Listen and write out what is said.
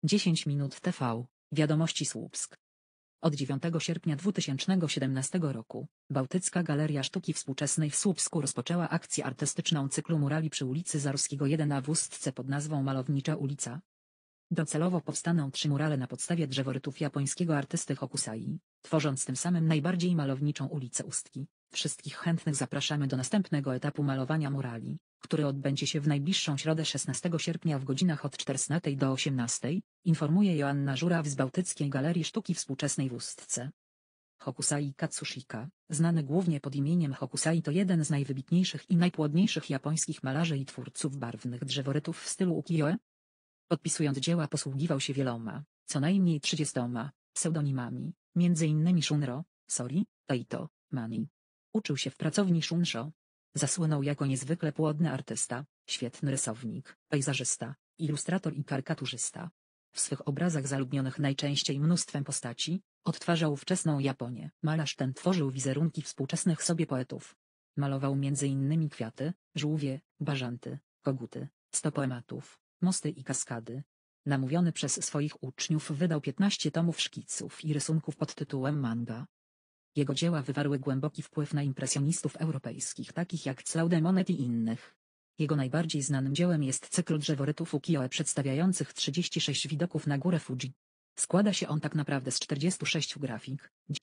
10 minut TV, Wiadomości Słupsk. Od 9 sierpnia 2017 roku, Bałtycka Galeria Sztuki Współczesnej w Słupsku rozpoczęła akcję artystyczną cyklu murali przy ulicy Zaorskiego 1A w Ustce pod nazwą Malownicza ulica. Docelowo powstaną 3 murale na podstawie drzeworytów japońskiego artysty Hokusai, tworząc tym samym najbardziej malowniczą ulicę Ustki. Wszystkich chętnych zapraszamy do następnego etapu malowania murali, który odbędzie się w najbliższą środę 16 sierpnia w godzinach od 14 do 18, informuje Joanna Żuraw z Bałtyckiej Galerii Sztuki Współczesnej w Ustce. Hokusai Katsushika, znany głównie pod imieniem Hokusai, to jeden z najwybitniejszych i najpłodniejszych japońskich malarzy i twórców barwnych drzeworytów w stylu ukiyo-e. Podpisując dzieła posługiwał się wieloma, co najmniej 30 pseudonimami, m.in. Shunro, Sori, Taito, Mani. Uczył się w pracowni Shunsho. Zasłynął jako niezwykle płodny artysta, świetny rysownik, pejzażysta, ilustrator i karykaturzysta. W swych obrazach zaludnionych najczęściej mnóstwem postaci, odtwarzał wczesną Japonię. Malarz ten tworzył wizerunki współczesnych sobie poetów. Malował m.in. kwiaty, żółwie, bażanty, koguty, stopoematów, mosty i kaskady. Namówiony przez swoich uczniów wydał 15 tomów szkiców i rysunków pod tytułem manga. Jego dzieła wywarły głęboki wpływ na impresjonistów europejskich takich jak Claude Monet i innych. Jego najbardziej znanym dziełem jest cykl drzeworytów ukiyo-e przedstawiających 36 widoków na górę Fuji. Składa się on tak naprawdę z 46 grafik,